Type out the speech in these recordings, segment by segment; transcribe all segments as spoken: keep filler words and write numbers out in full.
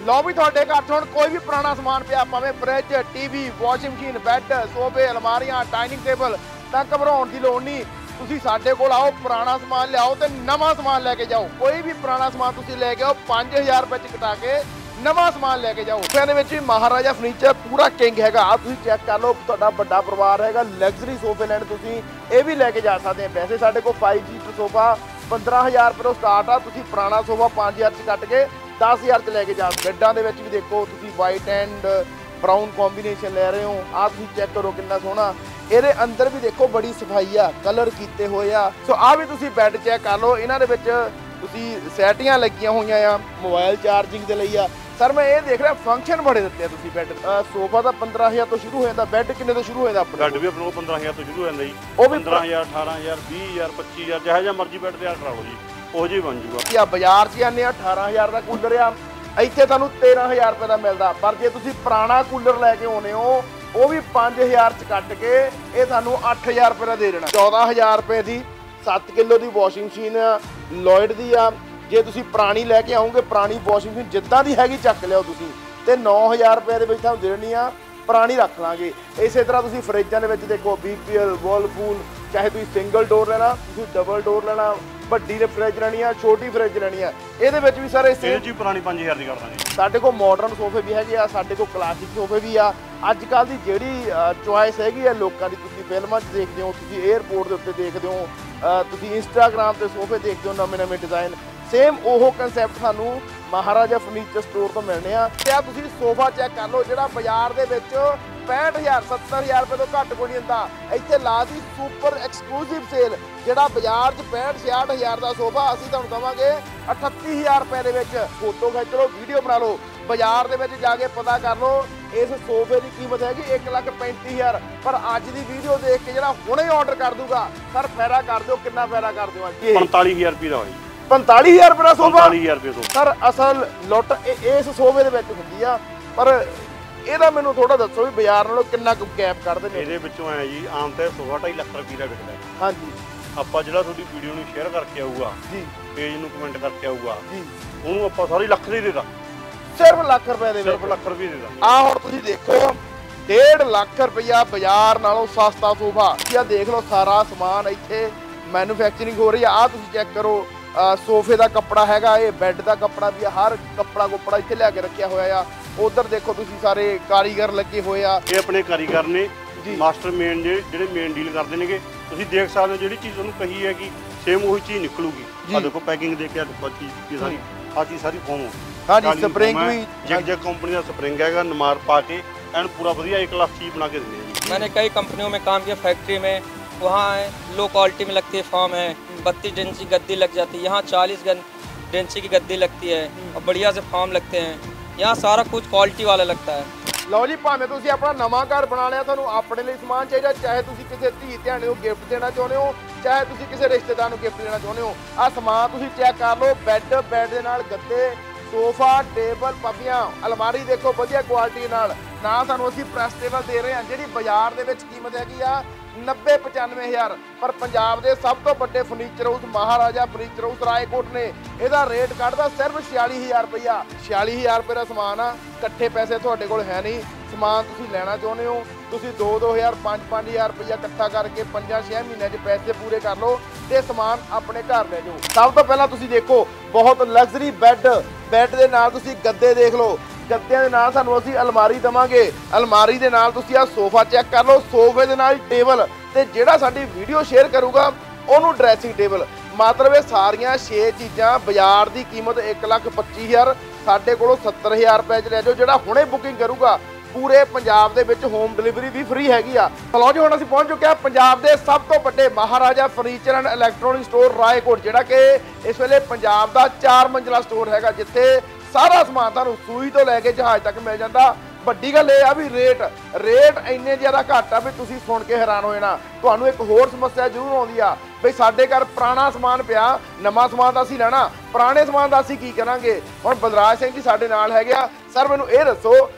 लो भी तुहाडे घर च हुण कोई भी पुराना समान पिया भावें fridge TV washing machine bed सोफे अलमारियां डाइनिंग टेबल तां घबराउण दी लोड़ नहीं। तुसीं साडे कोल आओ पुराना समान लियाओ ते नवां समान लैके जाओ। कोई भी पुराना समान तुसीं लैके आओ पांच हज़ार रुपए च कटा के नवां समान लैके जाओ। सोफिਆਂ ਦੇ ਵਿੱਚ ਵੀ महाराजा फर्नीचर पूरा किंग हैगा। आ तुसीं चैक कर लो तुहाडा ਵੱਡਾ ਪਰਿਵਾਰ हैगा लग्जरी सोफे लैण तुसीं ਇਹ भी लैके जा सकते हैं। वैसे साडे कोल फाइव सीटर सोफा पंद्रह हज़ार रुपए ਤੋਂ स्टार्ट आ। तुसीं पुराना सोफा पांच हज़ार च कट के दस हज़ार च लैके जा। बेडां ਦੇ ਵਿੱਚ भी देखो तुसीं वाइट एंड ब्राउन कॉम्बीनेशन ले रहे हो। आ तुसीं चेक करो कितना सोहना। ਇਹਦੇ अंदर भी देखो बड़ी सफाई आ कलर कीते होए आ। सो आ भी तुसीं बैड चेक कर लो। ਇਹਨਾਂ ਦੇ ਵਿੱਚ ਤੁਸੀਂ ਸੈਟੀਆਂ ਲੱਗੀਆਂ ਹੋਈਆਂ ਆ ਮੋਬਾਈਲ ਚਾਰਜਿੰਗ ਦੇ ਲਈ ਆ। सर मैं ये देख रहा फंक्शन बड़े देते हैं तुसीं बैड सोफा तो पंद्रह हज़ार तो शुरू हो जाता बैड किन्ने तो शुरू हो जाता अपने बैड भी अपने पंद्रह हज़ार तो शुरू हो जाता जी। वो भी पंद्रह हज़ार अठारह हज़ार बीस हज़ार पच्चीस हज़ार जहाँ जहाँ मर्जी बैड तैयार करा लो जी वो जी बन जूगा। या बाजार च आने अठारह हज़ार का कूलर आ ਇੱਥੇ ਤੁਹਾਨੂੰ तेरह हज़ार रुपए का मिलता। पर जे तुसीं पुराना कूलर लैके आने हो वो भी पाँच हज़ार च कट के ये तुहानूं अठ हज़ार रुपए का दे देना। चौदह हज़ार रुपए की सत्त किलो की वॉशिंग मशीन लॉयड की आ। जे तुसीं पुरानी लैके आओगे पुरानी वॉशिंग मशीन जिद्दां दी हैगी चक लिओ तुसीं ते नौ हज़ार रुपए दे विच तुहानूं देनी आ पुरानी रख लांगे। इस तरह तुसीं फ्रिजां दे विच देखो बी पी एल वर्लपूल चाहे तुसीं सिंगल डोर लेना तुसीं डबल डोर लेना ਵੱਡੀ ਦੇ फ्रिज ਲੈਣੀ ਆ ਛੋਟੀ फ्रिज ਲੈਣੀ ਆ ਇਹਦੇ ਵਿੱਚ ਵੀ ਸਾਰੇ ਇਹ ਜੀ ਪੁਰਾਣੀ पाँच हज़ार ਦੀ ਕਰ ਦਾਂਗੇ। ਸਾਡੇ ਕੋਲ ਮਾਡਰਨ ਸੋਫੇ ਵੀ ਹੈਗੇ ਆ ਸਾਡੇ ਕੋਲ ਕਲਾਸਿਕ ਸੋਫੇ ਵੀ ਆ। ਅੱਜ ਕੱਲ ਦੀ ਜਿਹੜੀ ਚੁਆਇਸ ਹੈਗੀ ਆ ਲੋਕਾਂ ਦੀ ਤੁਸੀਂ ਫਿਲਮਾਂ 'ਚ ਦੇਖਦੇ ਹੋ ਤੁਸੀਂ 에ਅਰਪੋਰਟ ਦੇ ਉੱਤੇ ਦੇਖਦੇ ਹੋ ਤੁਸੀਂ ਇੰਸਟਾਗ੍ਰਾਮ ਤੇ ਸੋਫੇ ਦੇਖਦੇ ਹੋ ਨਵੇਂ ਨਵੇਂ ਡਿਜ਼ਾਈਨ ਸੇਮ ਉਹ ਕਨਸੈਪਟ ਸਾਨੂੰ महाराजा फर्नीचर स्टोर तो मिलने आ। तुसीं सोफा चेक कर लो जिहड़ा बाजार दे विच पैंठ हज़ार सत्तर हज़ार रुपए तो घट कोई नहीं दिंदा। इत्थे ला दी सुपर एक्सक्लूसिव सेल जिहड़ा बाजार च पैंठ छियाठ हज़ार का सोफा असीं तुहानूं देवांगे अठत्ती हज़ार रुपए दे विच। फोटो खिच लो वीडियो बना लो बाजार दे विच जाके पता कर लो इस सोफे की कीमत हैगी एक लख पैंती हज़ार। पर अज दी वीडियो देख के जिहड़ा हुणे ऑर्डर कर दूगा सर पैरा कर दिओ कितना पैरा कर दिओ पैंताली हज़ार रुपये का होई पैंताली हज़ार रुपये का सोफा सर असल लुट इस सोफे दे विच हुंदी आ। पर ਇਹਦਾ ਮੈਨੂੰ ਥੋੜਾ ਦੱਸੋ ਵੀ ਬਾਜ਼ਾਰ ਨਾਲੋਂ ਕਿੰਨਾ ਕੁ ਗੈਪ ਕੱਢਦੇ ਨੇ। ਇਹਦੇ ਵਿੱਚੋਂ ਐ ਜੀ ਆਮ ਤੇ ਸੋਫਾ ਢਾਈ ਲੱਖ ਰੁਪਏ ਦਾ ਵਿਕਦਾ ਹੈ। ਹਾਂਜੀ ਆਪਾਂ ਜਿਹੜਾ ਤੁਹਾਡੀ ਵੀਡੀਓ ਨੂੰ ਸ਼ੇਅਰ ਕਰਕੇ ਆਊਗਾ ਜੀ ਪੇਜ ਨੂੰ ਕਮੈਂਟ ਕਰਕੇ ਆਊਗਾ ਜੀ ਉਹਨੂੰ ਆਪਾਂ ਸਾਰੀ ਲੱਖ ਦੇ ਦੇਦਾ ਸਿਰਫ ਲੱਖ ਰੁਪਏ ਦੇ ਸਿਰਫ ਲੱਖ ਰੁਪਏ ਦੇ ਦਾ। ਆ ਹੁਣ ਤੁਸੀਂ ਦੇਖੋ डेढ़ ਲੱਖ ਰੁਪਇਆ ਬਾਜ਼ਾਰ ਨਾਲੋਂ ਸਸਤਾ ਸੋਫਾ। ਇਹ ਦੇਖ ਲਓ ਸਾਰਾ ਸਮਾਨ ਇੱਥੇ ਮੈਨੂਫੈਕਚਰਿੰਗ ਹੋ ਰਹੀ ਆ। ਆ ਤੁਸੀਂ ਚੈੱਕ ਕਰੋ सोफे का कपड़ा हैगा ये बैड का कपड़ा भी हर कपड़ा कुपड़ा इत्थे लिया के रखा होया आ। उधर देखो तुसीं सारे कारीगर लगे हुए आ। ये अपने कारीगर ने मास्टर मेन ਜਿਹੜੇ ਮੇਨ ਡੀਲ ਕਰਦੇ ਨੇਗੇ। ਤੁਸੀਂ ਦੇਖ ਸਕਦੇ ਹੋ ਜਿਹੜੀ ਚੀਜ਼ ਤੁਹਾਨੂੰ ਕਹੀ ਹੈ ਕਿ ਸੇਮ ਉਹੀ ਚੀਜ਼ ਨਿਕਲੂਗੀ। ਆ ਦੇਖੋ ਪੈਕਿੰਗ ਦੇਖ ਕੇ ਦੇਖੋ ਚੀਜ਼ ਇਹ ਸਾਰੀ ਆ ਚੀਜ਼ ਸਾਰੀ ਫੋਮ ਹੋ ਹਾਂ ਜੀ ਸਪਰਿੰਗ ਵੀ ਜਗ ਜਗ ਕੰਪਨੀ ਦਾ ਸਪਰਿੰਗ ਹੈਗਾ ਨਮਾਰ ਪਾ ਕੇ ਐਨ ਪੂਰਾ ਵਧੀਆ ਇੱਕ ਲੱਖ ਚੀਜ਼ ਬਣਾ ਕੇ ਦਿੰਦੇ ਆ ਜੀ। मैंने कई कंपनियों में काम किया फैक्ट्री में वहाँ लो क्वालिटी में लगती है फॉर्म है बत्तीस डेंसी गद्दी लग जाती है यहाँ चालीस डेंसी की गद्दी लगती है और बढ़िया से फॉर्म लगते हैं यहाँ सारा कुछ क्वालिटी वाला लगता है। लो जी भावें तुसीं अपना नवां घर बना लिया तुहानूं अपने लिए समान चाहिए चाहे तुसीं किसी धी ध्याने नूं गिफ्ट देना चाहुंदे हो चाहे तुसीं किसी रिश्तेदार नूं गिफ्ट देना चाहुंदे हो आ समान तुसीं चेक कर लो बैड बैड दे नाल गद्दे सोफा टेबल पबियां अलमारी देखो वधिया क्वालिटी नाल ना सानूं असीं प्रेस टेबल दे रहे हैं जिहड़ी बाजार दे विच कीमत हैगी आ नब्बे पचानवे हज़ार। पर पंजाब के सब तो बड़े furniture house Maharaja furniture house Raikot ने ਇਹਦਾ रेट ਕੱਢਦਾ सिर्फ छियाली हज़ार रुपया। छियाली हज़ार रुपये का समान आ इकट्ठे पैसे ਤੁਹਾਡੇ ਕੋਲ है नहीं समान ਤੁਸੀਂ ਲੈਣਾ ਚਾਹੁੰਦੇ ਹੋ ਤੁਸੀਂ दो दो हज़ार पाँच पाँच हज़ार रुपया इकट्ठा करके ਪੰਜਾਂ ਛੇ ਮਹੀਨਿਆਂ 'ਚ पैसे पूरे कर लो ਤੇ समान अपने घर ले जाओ। सब तो पहला ਤੁਸੀਂ देखो बहुत लग्जरी बैड बैड ਦੇ ਨਾਲ ਤੁਸੀਂ ਗੱਦੇ ਦੇਖ ਲਓ ਗੱਦਿਆਂ ਦੇ ਨਾਲ ਸਾਨੂੰ ਅਸੀਂ ਅਲਮਾਰੀ ਦਵਾਂਗੇ ਅਲਮਾਰੀ ਦੇ ਨਾਲ ਤੁਸੀਂ ਆ ਸੋਫਾ ਚੈੱਕ ਕਰ ਲਓ ਸੋਫੇ ਦੇ ਨਾਲ ਟੇਬਲ ਤੇ ਜਿਹੜਾ ਸਾਡੀ ਵੀਡੀਓ ਸ਼ੇਅਰ ਕਰੂਗਾ ਉਹਨੂੰ ਡਰੈਸਿੰਗ ਟੇਬਲ। ਮਤਲਬ ਇਹ ਸਾਰੀਆਂ ਛੇ ਚੀਜ਼ਾਂ ਬਾਜ਼ਾਰ ਦੀ ਕੀਮਤ ਇੱਕ ਲੱਖ ਪੱਚੀ ਹਜ਼ਾਰ ਸਾਡੇ ਕੋਲੋਂ ਸੱਤਰ ਹਜ਼ਾਰ ਰੁਪਏ 'ਚ ਲੈ ਜਾਓ। ਜਿਹੜਾ ਹੁਣੇ ਬੁਕਿੰਗ ਕਰੂਗਾ ਪੂਰੇ ਪੰਜਾਬ ਦੇ ਵਿੱਚ ਹੋਮ ਡਿਲੀਵਰੀ ਵੀ ਫ੍ਰੀ ਹੈਗੀ ਆ। ਚਲੋ ਜੀ ਹੁਣ ਅਸੀਂ ਪਹੁੰਚ ਚੁੱਕੇ ਹਾਂ ਪੰਜਾਬ ਦੇ ਸਭ ਤੋਂ ਵੱਡੇ Maharaja furniture and electronic store Raikot ਜਿਹੜਾ ਕਿ ਇਸ ਵੇਲੇ ਪੰਜਾਬ ਦਾ ਚਾਰ ਮੰਜ਼ਿਲਾ ਸਟੋਰ ਹੈਗਾ ਜਿੱਥੇ सारा समान तुहानूं सूई तो लैके जहाज तक मिल जाता। ਵੱਡੀ ਗੱਲ ਇਹ ਆ ਵੀ ਰੇਟ ਰੇਟ ਇੰਨੇ ਜ਼ਿਆਦਾ ਘੱਟ ਆ ਵੀ ਤੁਸੀਂ ਸੁਣ ਕੇ ਹੈਰਾਨ ਹੋ ਜਾਣਾ। ਤੁਹਾਨੂੰ ਇੱਕ ਹੋਰ ਸਮੱਸਿਆ ਜ਼ਰੂਰ ਆਉਂਦੀ ਆ ਬਈ ਸਾਡੇ ਘਰ ਪੁਰਾਣਾ ਸਮਾਨ ਪਿਆ ਨਵਾਂ ਸਮਾਨ ਤਾਂ ਅਸੀਂ ਲੈਣਾ ਪੁਰਾਣੇ ਸਮਾਨ ਦਾ ਅਸੀਂ ਕੀ ਕਰਾਂਗੇ। ਹੁਣ ਬਲਰਾਜ ਸਿੰਘ ਜੀ ਸਾਡੇ ਨਾਲ ਹੈਗੇ ਆ। ਸਰ ਮੈਨੂੰ ਇਹ ਦੱਸੋ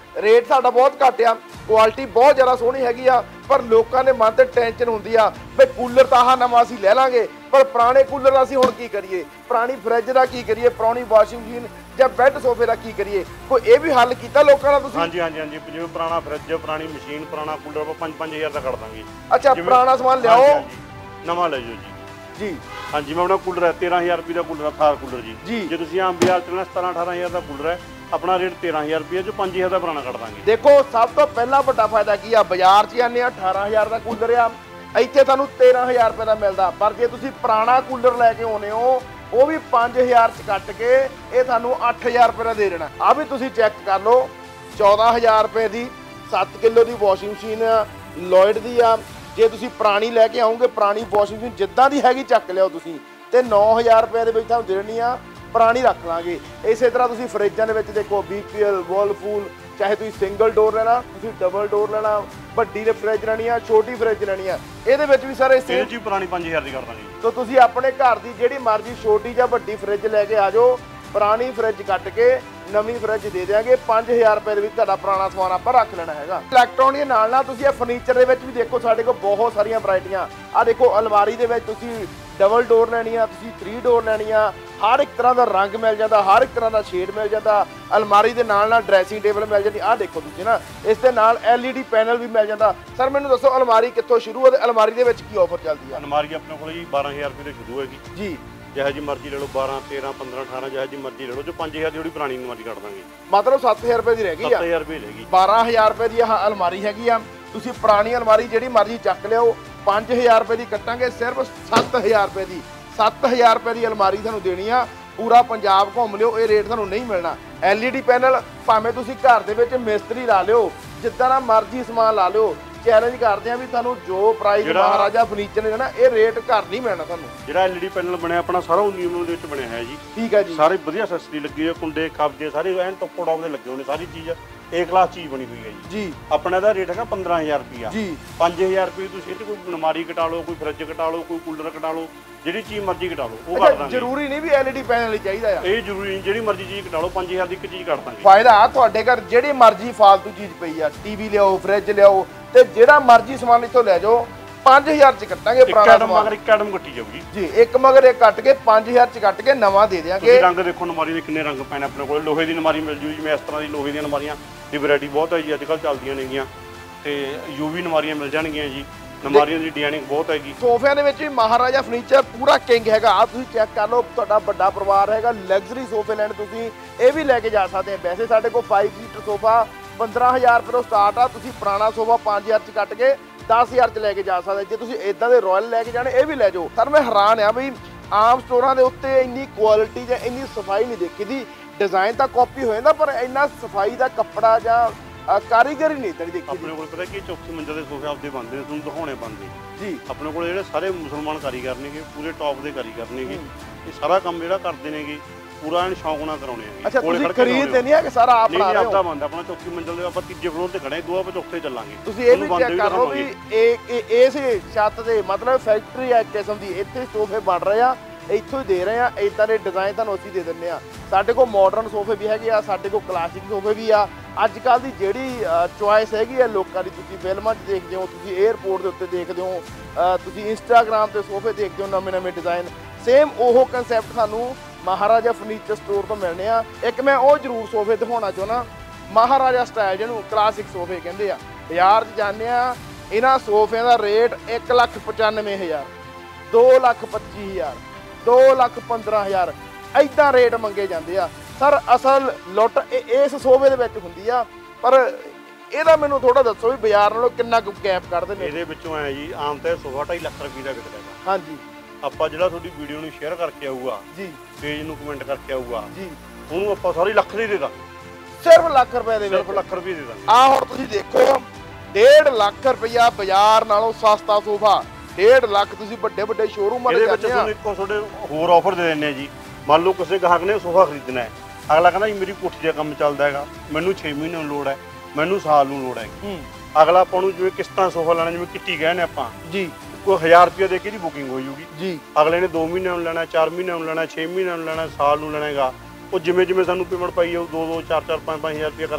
ਰੇਟ ਸਾਡਾ ਬਹੁਤ ਘੱਟ ਆ, ਕੁਆਲਿਟੀ ਬਹੁਤ ਜ਼ਿਆਦਾ ਸੋਹਣੀ ਹੈਗੀ ਆ, ਪਰ ਲੋਕਾਂ ਦੇ ਮਨ ਤੇ ਟੈਨਸ਼ਨ ਹੁੰਦੀ ਆ ਵੀ ਕੂਲਰ ਤਾਂ ਆਹ ਨਵਾਂ ਅਸੀਂ ਲੈ ਲਾਂਗੇ, ਪਰ ਪੁਰਾਣੇ ਕੂਲਰ ਦਾ ਅਸੀਂ ਹੁਣ ਕੀ ਕਰੀਏ, ਪੁਰਾਣੀ ਫਰਿੱਜ ਦਾ ਕੀ ਕਰੀਏ, ਪੁਰਾਣੀ ਵਾਸ਼ਿੰਗ ਮਸ਼ੀਨ ਜਾਂ ਬੈੱਡ ਸੋਫੇ ਦਾ ਕੀ ਕਰੀਏ। ਕੋਈ ਇਹ ਵੀ ਹੱਲ ਕੀਤਾ ਲੋਕਾਂ ਦਾ ਤੁਸੀਂ? ਹਾਂਜੀ ਹਾਂਜੀ ਹਾਂਜੀ ਜਿਵੇਂ ਪੁਰਾਣਾ ਫਰਿੱਜ, ਪੁਰਾਣੀ ਮਸ਼ੀਨ, ਪੁਰਾਣਾ ਕੂਲਰ ਆਪਾਂ ਪੰਜ ਪੰਜ ਹਜ਼ਾਰ ਦਾ ਕੱਢ ਦਾਂਗੇ। ਅੱਛਾ, ਪੁਰਾਣਾ ਸਮਾਨ ਲਿਆਓ, ਹਾਂਜੀ, ਹਾਂਜੀ, ਨਵਾਂ ਲੈ ਜਾਓ ਜੀ। ਜੀ ਹਾਂਜੀ, ਮੈਂ ਆਪਣਾ ਕੂਲਰ ਹੈ ਤੇਰਾਂ ਹਜ਼ਾਰ ਰੁਪਏ ਦਾ ਕੂਲਰ ਹੈ, ਥਾਰ ਕੂਲਰ ਜੀ। ਜੀ ਜੇ ਤੁਸੀਂ ਆਮ ਬਾਜ਼ਾਰ ਚ ਲੈਣਾ ਸਤਾਰਾਂ ਅਠਾਰਾਂ ਹਜ਼ਾਰ ਦਾ ਕੂਲਰ ਹੈ, ਆਪਣਾ ਰੇਟ ਤੇਰਾਂ ਹਜ਼ਾਰ ਰੁਪਏ ਜੋ ਪੰਜ ਹਜ਼ਾਰ ਦਾ ਪੁਰਾਣਾ ਕੱਢ ਦਾਂਗੇ। ਦੇਖੋ ਸਭ ਤੋਂ ਪਹਿਲਾ ਵੱਡਾ ਫਾਇਦਾ ਕੀ ਆ, ਬਾਜ਼ਾਰ 'ਚ ਜਾਂਦੇ ਆ ਅਠਾਰਾਂ ਹਜ਼ਾਰ ਦਾ ਕੂਲਰ ਆ, ਇੱਥੇ ਤੁਹਾਨੂੰ ਤੇਰਾਂ ਹਜ਼ਾਰ ਰੁਪਏ ਦਾ ਮਿਲਦਾ। ਪਰ ਜੇ ਤੁਸੀਂ ਪੁਰਾਣਾ ਕੂਲਰ ਲੈ ਕੇ ਆਉਨੇ ਹੋ, ਉਹ ਵੀ ਪੰਜ ਹਜ਼ਾਰ 'ਚ ਕੱਟ ਕੇ ਇਹ ਤੁਹਾਨੂੰ ਅੱਠ ਹਜ਼ਾਰ ਰੁਪਏ ਦਾ ਦੇ ਦੇਣਾ। ਆ ਵੀ ਤੁਸੀਂ ਚੈੱਕ ਕਰ ਲਓ, ਚੌਦਾਂ ਹਜ਼ਾਰ ਰੁਪਏ ਦੀ ਸੱਤ ਕਿਲੋ ਦੀ ਵਾਸ਼ਿੰਗ ਮਸ਼ੀਨ ਲੋਇਡ ਦੀ ਆ। ਜੇ ਤੁਸੀਂ ਪੁਰਾਣੀ ਲੈ ਕੇ ਆਓਗੇ, ਪੁਰਾਣੀ ਵਾਸ਼ਿੰਗ ਮਸ਼ੀਨ ਜਿੱਦਾਂ ਦੀ ਹੈਗੀ ਚੱਕ ਲਿਓ ਤੁਸੀਂ, ਤੇ ਨੌ ਹਜ਼ਾਰ ਰੁਪਏ ਦੇ ਵਿੱਚ ਤੁਹਾਨੂੰ ਦੇਣੀ ਆ, ਪੁਰਾਣੀ ਰੱਖ ਲਾਂਗੇ। ਇਸੇ ਤਰ੍ਹਾਂ ਤੁਸੀਂ ਫਰਿੱਜਾਂ ਦੇ ਵਿੱਚ ਦੇਖੋ, ਬੀ ਪੀ ਐਲ, ਵਰਲਪੂਲ, ਚਾਹੇ ਤੁਸੀਂ ਸਿੰਗਲ ਡੋਰ ਲੈਣਾ, ਤੁਸੀਂ ਡਬਲ ਡੋਰ ਲੈਣਾ, ਵੱਡੀ ਦੇ ਫਰਿੱਜ ਲੈਣੀ ਆ, ਛੋਟੀ ਫਰਿੱਜ ਲੈਣੀ ਆ, ਇਹਦੇ ਵਿੱਚ ਵੀ ਸਾਰੇ ਇਹ ਜੀ ਪੁਰਾਣੀ ਪੰਜ ਹਜ਼ਾਰ ਦੀ ਕਰ ਦਾਂਗੇ। ਤਾਂ ਤੁਸੀਂ ਆਪਣੇ ਘਰ ਦੀ ਜਿਹੜੀ ਮਰਜ਼ੀ ਛੋਟੀ ਜਾਂ ਵੱਡੀ ਫਰਿੱਜ ਲੈ ਕੇ ਆ ਜਾਓ, ਪੁਰਾਣੀ ਫਰਿੱਜ ਕੱਟ ਕੇ ਨਵੀਂ ਫਰਿੱਜ ਦੇ ਦਿਆਂਗੇ। ਪੰਜ ਹਜ਼ਾਰ ਰੁਪਏ ਦੇ ਵਿੱਚ ਤੁਹਾਡਾ ਪੁਰਾਣਾ ਸਮਾਨ ਆਪਾਂ ਰੱਖ ਲੈਣਾ ਹੈਗਾ। ਇਲੈਕਟ੍ਰੋਨਿਕ ਨਾਲ ਨਾਲ ਤੁਸੀਂ ਇਹ ਫਰਨੀਚਰ ਦੇ ਵਿੱਚ ਵੀ ਦੇਖੋ, ਸਾਡੇ ਕੋਲ ਬਹੁਤ ਸਾਰੀਆਂ ਵੈਰਾਈਟੀਆਂ ਆ। ਦੇਖੋ ਅਲਮਾਰੀ ਦੇ ਵਿੱਚ ਤੁਸੀਂ ਡਬਲ ਡੋਰ ਲੈਣੀ ਆ, ਤੁਸੀਂ ਥ੍ਰੀ ਡੋਰ ਲੈਣੀ ਆ, ਹਰ ਇੱਕ ਤਰ੍ਹਾਂ ਦਾ ਰੰਗ ਮਿਲ ਜਾਂਦਾ, ਹਰ ਇੱਕ ਤਰ੍ਹਾਂ ਦਾ ਸ਼ੇਡ ਮਿਲ ਜਾਂਦਾ। ਅਲਮਾਰੀ ਦੇ ਨਾਲ ਨਾਲ ਡਰੈਸਿੰਗ ਟੇਬਲ ਮਿਲ ਜਾਂਦੀ। ਆਹ ਦੇਖੋ ਤੁਸੀਂ ਨਾ, ਇਸ ਦੇ ਨਾਲ ਐਲ ਈ ਡੀ ਪੈਨਲ ਵੀ ਮਿਲ ਜਾਂਦਾ। ਸਰ ਮੈਨੂੰ ਦੱਸੋ ਅਲਮਾਰੀ ਕਿੱਥੋਂ ਸ਼ੁਰੂ ਹੈ ਤੇ ਅਲਮਾਰੀ ਦੇ ਵਿੱਚ ਕੀ ਆਫਰ ਚੱਲਦੀ ਆ? ਅਲਮਾਰੀ ਆਪਣੇ ਕੋਲ ਜੀ ਬਾਰਾਂ ਹਜ਼ਾਰ ਰੁਪਏ ਤੋਂ ਸ਼ੁਰੂ ਹੈਗੀ ਜੀ। ਜਿਹੋ ਜੀ ਮਰਜ਼ੀ ਲੈ ਲਓ, ਬਾਰਾਂ ਤੇਰਾਂ ਪੰਦਰਾਂ ਅਠਾਰਾਂ ਜਿਹੋ ਜੀ ਮਰਜ਼ੀ ਲੈ ਲਓ, ਜੋ ਪੰਜ ਹਜ਼ਾਰ ਦੀ ਜਿਹੜੀ ਪੁਰਾਣੀ ਅਲਮਾਰੀ ਕੱਢ ਦਾਂਗੇ। ਮਤਲਬ ਸੱਤ ਹਜ਼ਾਰ ਰੁਪਏ ਦੀ ਰਹਿ ਗਈ ਸੱਤ ਆ, ਹਜ਼ਾਰ ਰੁਪਏ ਰਹਿ ਗਈ। ਬਾਰਾਂ ਹਜ਼ਾਰ ਰੁਪਏ ਦੀ ਆਹ ਅਲਮਾਰੀ ਹੈਗੀ ਆ। ਤੁਸੀਂ ਪੁਰਾਣੀ ਅਲਮਾਰੀ ਜਿਹੜੀ ਮਰਜ਼ੀ ਚੱਕ ਲਿਓ, ਪੰਜ ਹਜ਼ਾਰ ਰੁਪਏ ਦੀ ਕੱਟਾਂਗੇ, ਸਿਰਫ ਸੱਤ ਹਜ਼ਾਰ ਰੁਪਏ ਦੀ। ਸੱਤ ਹਜ਼ਾਰ ਰੁਪਏ ਦੀ ਅਲਮਾਰੀ ਤੁਹਾਨੂੰ ਦੇਣੀ ਆ। ਪੂਰਾ ਪੰਜਾਬ ਘੁੰਮ ਲਿਓ, ਇਹ ਰੇਟ ਤੁਹਾਨੂੰ ਨਹੀਂ ਮਿਲਣਾ। ਐਲ ਈ ਡੀ ਪੈਨਲ ਭਾਵੇਂ ਤੁਸੀਂ ਘਰ ਦੇ ਵਿੱਚ ਮਿਸਤਰੀ ਲਾ ਲਿਓ, ਜਿੱਦਾਂ ਦਾ ਮਰਜ਼ੀ ਸਮਾਨ ਲਾ ਲਿਓ, ਚੈਲੰਜ ਕਰਦੇ ਆ ਵੀ ਤੁਹਾਨੂੰ ਜੋ ਪ੍ਰਾਈਸ ਮਹਾਰਾਜਾ ਫਰਨੀਚਰ ਨੇ ਨਾ, ਇਹ ਰੇਟ ਘਰ ਨਹੀਂ ਮਿਲਣਾ ਤੁਹਾਨੂੰ। ਜਿਹੜਾ ਐਲ ਈ ਡੀ ਪੈਨਲ ਬਣਿਆ ਆਪਣਾ ਸਾਰਾ ਅਲੂਮੀਨੀਅਮ ਦੇ ਵਿੱਚ ਬਣਿਆ ਹੈ ਜੀ। ਠੀਕ ਹੈ ਜੀ। ਸਾਰੇ ਵਧੀਆ ਸਸਤੀ ਲੱਗੀ ਹੈ, ਕੁੰਡੇ ਕਬਜੇ ਸਾਰੇ ਐਨ ਟੋਪ ਟੌਪ ਦੇ ਲੱਗੇ ਹੋਏ ਨੇ, ਸਾਰੀ ਚੀਜ਼ ਏ ਕਲਾਸ ਚੀਜ਼ ਬਣੀ ਹੋਈ ਹੈ ਜੀ। ਜੀ ਆਪਣਾ ਇਹਦਾ ਰੇਟ ਹੈਗਾ ਪੰਦਰਾਂ ਹਜ਼ਾਰ ਰੁਪਇਆ। ਜੀ। ਪੰਜ ਹਜ਼ਾਰ ਰੁਪਏ ਤੁਸੀਂ ਇਹ 'ਚ ਕੋਈ ਅਲਮਾਰੀ ਕਟਾ ਲਓ, ਕੋਈ ਫਰਿੱਜ ਕਟਾ ਲਓ, ਕੋਈ ਕੂਲਰ ਕਟਾ ਲਓ, ਜਿਹੜੀ ਚੀਜ਼ ਮਰਜ਼ੀ ਕਟਾ ਲਓ ਉਹ ਕਰ ਦਾਂਗੇ। ਜ਼ਰੂਰੀ ਨਹੀਂ ਵੀ ਐਲ ਈ ਡੀ ਪੈਨਲ ਹੀ ਚਾਹੀਦਾ ਆ, ਇਹ ਜ਼ਰੂਰੀ ਨਹੀਂ, ਜਿਹੜੀ ਮਰਜ਼ੀ ਚੀਜ਼ ਕਟਾ ਲਓ ਪੰਜ ਹਜ਼ਾਰ ਦੀ ਇੱਕ ਚੀਜ਼ ਕੱਢ ਦਾਂਗੇ। ਫਾਇਦਾ ਆ ਤੁਹਾਡੇ ਘਰ ਜਿਹੜੀ ਮਰਜ਼ੀ ਫਾਲਤੂ ਚੀਜ਼ ਪਈ ਆ, ਟੀਵੀ ਲਿਆਓ, ਫਰਿੱਜ ਲਿਆਓ, ਤੇ ਜਿਹੜਾ ਮਰਜ਼ੀ ਸਮਾਨ ਇੱਥੋਂ ਲੈ ਜਾਓ, ਪੰਜ ਹਜ਼ਾਰ ਚ ਕੱਟਾਂਗੇ ਪੁਰਾਣਾ ਸਮਾਨ। ਮਗਰ ਇੱਕ ਆਈਟਮ ਕੱਟੀ ਜਾਊਗੀ ਜੀ, ਇੱਕ ਮਗਰ ਇੱਕ ਕੱਟ ਕੇ ਪੰਜ ਹਜ਼ਾਰ ਚ ਕੱਟ ਕੇ ਨਵਾਂ ਦੇ ਦਿਆਂਗੇ। ਤੁਸੀਂ ਰੰਗ ਦੇਖੋ ਅਲਮਾਰੀ ਦੇ ਕਿੰਨੇ ਰੰਗ ਪੈਣੇ ਆਪਣੇ ਕੋਲ। ਲੋਹੇ ਦੀ ਅਲਮਾਰੀ ਮਿਲ ਜੂ ਜਿਵੇਂ ਇਸ ਤਰ੍ਹਾਂ ਦੀ ਲੋਹੇ ਦੀਆਂ ਅਲਮਾਰੀਆਂ ਦੀ ਵੈਰਾਈਟੀ ਬਹੁਤ ਹੈ ਜੀ, ਅੱਜ ਕੱਲ੍ਹ ਚੱਲਦੀਆਂ ਨੇਗੀਆਂ। ਤੇ ਯੂਵੀ ਅਲਮਾਰੀਆਂ ਮਿਲ ਜਾਣਗੀਆਂ ਜੀ, ਅਲਮਾਰੀਆਂ ਦੀ ਡਿਜ਼ਾਈਨਿੰਗ ਬਹੁਤ ਹੈਗੀ। ਸੋਫਿਆਂ ਦੇ ਵਿੱਚ ਵੀ ਮਹਾਰਾਜਾ ਫਰਨੀਚਰ ਪੂਰਾ ਕਿੰਗ ਹੈਗਾ। ਆ ਤੁਸੀਂ ਚੈੱਕ ਕਰ ਲਓ, ਤੁਹਾਡਾ ਵੱਡਾ ਪਰਿਵਾਰ ਹੈਗਾ, ਲਗਜ਼ਰੀ ਸੋਫੇ ਲੈਣ ਤੁਸੀਂ ਇਹ ਵੀ ਲੈ ਕੇ ਜਾ ਸਕਦੇ ਆ। ਵੈਸੇ ਸਾਡੇ ਕੋਲ ਪੰਜ ਸੀਟਰ ਸੋਫਾ ਪੰਦਰਾਂ ਹਜ਼ਾਰ ਰੁਪਏ ਤੋਂ ਸਟਾਰਟ ਆ। ਤੁਸੀਂ ਪੁਰਾਣਾ ਸੋਫਾ ਪੰਜ ਹਜ਼ਾਰ ਚ ਕੱਟ ਕੇ ਦਸ ਹਜ਼ਾਰ ਚ ਲੈ ਕੇ ਜਾ ਸਕਦੇ। ਜੇ ਤੁਸੀਂ ਇਦਾਂ ਦੇ ਰਾਇਲ ਲੈ ਕੇ ਜਾਣੇ, ਇਹ ਵੀ ਲੈ ਜਾਓ। ਸਰ ਮੈਂ ਹੈਰਾਨ ਆ ਵੀ ਆਮ ਸਟੋਰਾਂ ਦੇ ਉੱਤੇ ਇੰਨੀ ਕੁਆਲਿਟੀ ਜਾਂ ਇੰਨੀ ਸਫਾਈ ਨਹੀਂ ਦੇਖੀ ਦੀ। ਡਿਜ਼ਾਈਨ ਤਾਂ ਕਾਪੀ ਹੋ ਜਾਂਦਾ, ਪਰ ਇੰਨਾ ਸਫਾਈ ਦਾ ਕੱਪੜਾ ਜਾਂ ਕਾਰੀਗਰੀ ਨਹੀਂ ਤਾਂ ਦੇਖੀ। ਆਪਣੇ ਕੋਲ ਪਤਾ ਕੀ ਚੌਥੀ ਮੰਜ਼ਿਲ ਦੇ ਸੋਫੇ ਆਪਦੇ ਬਣਦੇ ਨੇ, ਤੁਹਾਨੂੰ ਦਿਖਾਉਣੇ ਬਣਦੇ ਜੀ। ਆਪਣੇ ਕੋਲ ਜਿਹੜੇ ਸਾਰੇ ਮੁਸਲਮਾਨ ਕਾਰੀਗਰ ਨੇਗੇ, ਪੂਰੇ ਟੌਪ ਦੇ ਕਾਰੀਗਰ ਨੇਗੇ। ਇਹ ਸਾਰਾ ਕੰਮ ਜਿਹੜਾ ਕਰਦੇ ਨੇਗੇ ਪੂਰਾ ਐਨ ਸ਼ੌਂਕ ਨਾਲ ਕਰਾਉਣੇ ਆ। ਅੱਛਾ, ਤੁਸੀਂ ਖਰੀਦਦੇ ਨਹੀਂ ਆ ਕਿ ਸਾਰਾ ਆਪ ਬਣਾ ਰਹੇ ਹੋ? ਆਪਦਾ ਬਣਦਾ ਆਪਣਾ। ਚੌਥੀ ਮੰਜ਼ਿਲ ਦੇ ਆਪਾਂ ਤੀਜੇ ਫਲੋਰ ਤੇ ਖੜੇ, ਦੋ ਆਪਾਂ ਚੌਥੇ ਚੱਲਾਂਗੇ। ਤੁਸੀਂ ਇਹ ਵੀ ਚੈੱਕ ਕਰ ਲਓ ਵੀ ਇਹ ਇਸ ਛੱਤ ਦੇ ਮਤਲਬ ਫੈਕਟਰੀ ਆ ਕਿਸਮ ਦੀ, ਇੱਥੇ ਸੋਫੇ ਬਣ ਰਹੇ ਆ, ਇੱਥੋਂ ਹੀ ਦੇ ਰਹੇ ਆ। ਇਦਾਂ ਦੇ ਡਿਜ਼ਾਈਨ ਤੁਹਾਨੂੰ ਅਸੀਂ ਦੇ ਦਿੰਦੇ ਆ। ਸਾਡੇ ਕੋਲ ਮਾਡਰਨ ਸੋਫੇ ਵੀ ਹੈਗੇ ਆ, ਸਾਡੇ ਕੋਲ ਕਲਾਸਿਕ ਸੋਫੇ ਵੀ ਆ। ਅੱਜ ਕੱਲ੍ਹ ਦੀ ਜਿਹੜੀ ਚੁਆਇਸ ਹੈਗੀ ਆ ਲੋਕਾਂ ਦੀ, ਤੁਸੀਂ ਫਿਲਮਾਂ 'ਚ ਦੇਖਦੇ ਹੋ, ਤੁਸੀਂ 에ਅਰਪੋਰਟ ਦੇ ਉੱਤੇ ਦੇਖਦੇ ਹੋ, ਤੁਸੀਂ ਇੰਸਟਾਗ੍ਰਾਮ ਤੇ ਸੋਫੇ ਦੇਖਦੇ ਹੋ, ਨਵੇਂ ਨਵੇਂ ਡਿਜ਼ਾਈਨ। ਸੇਮ ਉਹ ਕਨਸੈਪਟ ਸਾਨੂੰ ਮਹਾਰਾਜਾ ਫਰਨੀਚਰ ਸਟੋਰ ਤੋਂ ਮਿਲਣੇ ਆ। ਇੱਕ ਮੈਂ ਉਹ ਜ਼ਰੂਰ ਸੋਫੇ ਦਿਖਾਉਣਾ ਚਾਹੁੰਦਾ, ਮਹਾਰਾਜਾ ਸਟਾਈਲ, ਜਿਹਨੂੰ ਕਲਾਸਿਕ ਸੋਫੇ ਕਹਿੰਦੇ ਆ। ਬਾਜ਼ਾਰ 'ਚ ਜਾਂਦੇ ਆ, ਇਹਨਾਂ ਸੋਫਿਆਂ ਦਾ ਰੇਟ ਇੱਕ ਲੱਖ ਪਚਾਨਵੇਂ ਹਜ਼ਾਰ, ਦੋ ਲੱਖ ਪੱਚੀ ਹਜ਼ਾਰ, ਦੋ ਲੱਖ ਪੰਦਰਾਂ ਹਜ਼ਾਰ, ਏਦਾਂ ਰੇਟ ਮੰਗੇ ਜਾਂਦੇ ਆ। ਸਰ ਅਸਲ ਲੁੱਟ ਇਸ ਸੋਫੇ ਦੇ ਵਿੱਚ ਹੁੰਦੀ ਆ, ਪਰ ਇਹਦਾ ਮੈਨੂੰ ਥੋੜਾ ਦੱਸੋ ਵੀ ਬਾਜ਼ਾਰ ਨਾਲੋਂ ਕਿੰਨਾ ਕੁ ਗੈਪ ਕੱਢਦੇ ਨੇ? ਇਹਦੇ ਵਿੱਚੋਂ ਐ ਜੀ, ਆਮ ਤਾਂ ਸੋਫਾ ਢਾਈ ਲੱਖ ਰੁਪਏ ਦਾ ਵਿਕਦਾ ਹੈਗਾ। ਹਾਂਜੀ। ਆਪਾਂ ਜਿਹੜਾ ਤੁਹਾਡੀ ਵੀਡੀਓ ਨੂੰ ਸ਼ੇਅਰ ਕਰਕੇ ਆਊਗਾ ਜੀ, ਪੇਜ ਨੂੰ ਕਮੈਂਟ ਕਰਕੇ ਆਊਗਾ ਜੀ, ਉਹਨੂੰ ਆਪਾਂ ਸਾਰੀ ਲੱਖ ਦੀ ਦੇ ਦਾਂਗੇ। ਸਿਰਫ ਲੱਖ ਰੁਪਏ ਦੇ ਵਿੱਚ? ਸਿਰਫ ਲੱਖ ਰੁਪਏ ਦੇ ਦਾਂਗੇ। ਆ ਹੁਣ ਤੁਸੀਂ ਦੇਖੋ, ਡੇਢ ਲੱਖ ਰੁਪਇਆ ਬਾਜ਼ਾਰ ਨਾਲੋਂ ਸਸਤਾ ਸੋਫਾ, ਡੇਢ ਲੱਖ। ਤੁਸੀਂ ਵੱਡੇ ਵੱਡੇ ਸ਼ੋਰੂਮਾਂ ਦੇ ਵਿੱਚ ਤੁਹਾਨੂੰ ਇੱਕੋ ਤੁਹਾਡੇ ਹੋਰ ਆਫਰ ਦੇ ਦਿੰਦੇ ਆ ਜੀ। ਮੰਨ ਲਓ ਕਿਸੇ ਗਾਹਕ ਨੇ ਸੋਫਾ ਖਰੀਦਣਾ ਹੈ, ਅਗਲਾ ਕਹਿੰਦਾ ਜੀ ਮੇਰੀ ਕੋਠੀ ਦਾ ਕੰਮ ਚੱਲਦਾ ਹੈਗਾ, ਮੈਨੂੰ ਛੇ ਮਹੀਨੇ ਨੂੰ ਲੋੜ ਹੈ, ਮੈਨੂੰ ਸਾਲ ਨੂੰ ਲੋੜ ਹੈ। ਅਗਲਾ ਆਪਾਂ ਨੂੰ ਜਿਵੇਂ ਕਿਸ਼ਤਾਂ ਸੋਫਾ ਲੈਣਾ, ਜਿਵੇਂ ਕਿੱਟੀ ਕਹਿੰਦੇ ਆਪਾਂ ਜੀ, ਕੋਈ ਹਜ਼ਾਰ ਰੁਪਇਆ ਦੇ ਕੇ ਇਹਦੀ ਬੁਕਿੰਗ ਹੋ ਜੂਗੀ ਜੀ। ਅਗਲੇ ਨੇ ਦੋ ਮਹੀਨਿਆਂ ਨੂੰ ਲੈਣਾ, ਚਾਰ ਮਹੀਨਿਆਂ ਨੂੰ ਲੈਣਾ, ਛੇ ਮਹੀਨਿਆਂ ਨੂੰ ਲੈਣਾ, ਸਾਲ ਨੂੰ ਲੈਣਾ ਹੈਗਾ। ਉਹ ਜਿਵੇਂ ਜਿਵੇਂ ਸਾਨੂੰ ਪੇਮੈਂਟ ਪਾਈ ਜਾਊ, ਦੋ ਦੋ ਚਾਰ ਚਾਰ ਪੰਜ ਪੰਜ ਹਜ਼ਾਰ ਰੁਪਇਆ ਕਰਕੇ